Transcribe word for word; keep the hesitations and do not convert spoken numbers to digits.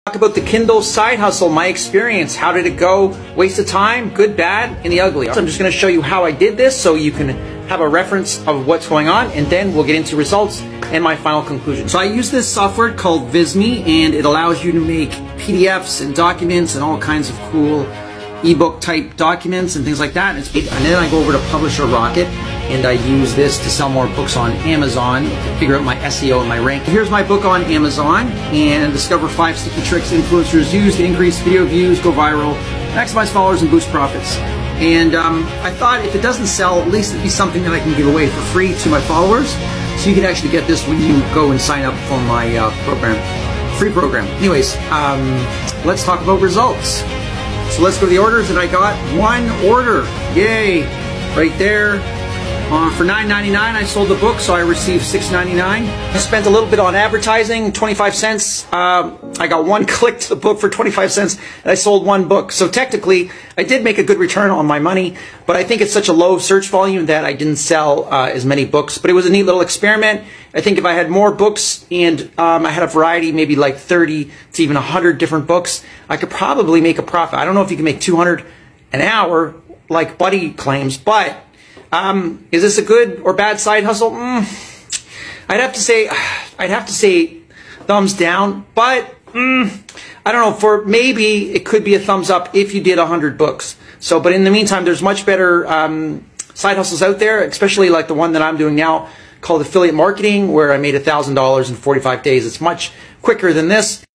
Talk about the Kindle side hustle, my experience. How did it go? Waste of time, good, bad, and the ugly. So I'm just going to show you how I did this so you can have a reference of what's going on, and then we'll get into results and my final conclusion. So I use this software called Visme, and it allows you to make P D Fs and documents and all kinds of cool ebook type documents and things like that. And, it's, and then I go over to Publisher Rocket, and I use this to sell more books on Amazon to figure out my S E O and my rank. Here's my book on Amazon, and discover five sticky tricks influencers use to increase video views, go viral, maximize followers, and boost profits. And um, I thought if it doesn't sell, at least it'd be something that I can give away for free to my followers, so you can actually get this when you go and sign up for my uh, program, free program. Anyways, um, let's talk about results. So let's go to the orders, and I got one order. Yay! Right there. Uh, for nine ninety-nine, I sold the book, so I received six ninety-nine. I spent a little bit on advertising, twenty-five cents. Uh, I got one click to the book for twenty-five cents, and I sold one book. So technically, I did make a good return on my money, but I think it's such a low search volume that I didn't sell uh, as many books. But it was a neat little experiment. I think if I had more books and um, I had a variety, maybe like thirty to even one hundred different books, I could probably make a profit. I don't know if you can make two hundred an hour like Buddy claims, but Um, is this a good or bad side hustle? Mm, I'd have to say, I'd have to say thumbs down, but mm, I don't know, for maybe it could be a thumbs up if you did one hundred books. So, but in the meantime, there's much better um, side hustles out there, especially like the one that I'm doing now called affiliate marketing, where I made one thousand dollars in forty-five days. It's much quicker than this.